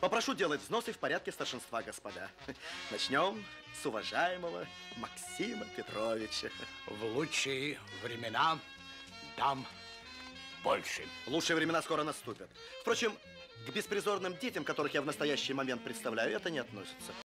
Попрошу делать взносы в порядке старшинства, господа. Начнем с уважаемого Максима Петровича. В лучшие времена дам больше. Лучшие времена скоро наступят. Впрочем, к беспризорным детям, которых я в настоящий момент представляю, это не относится.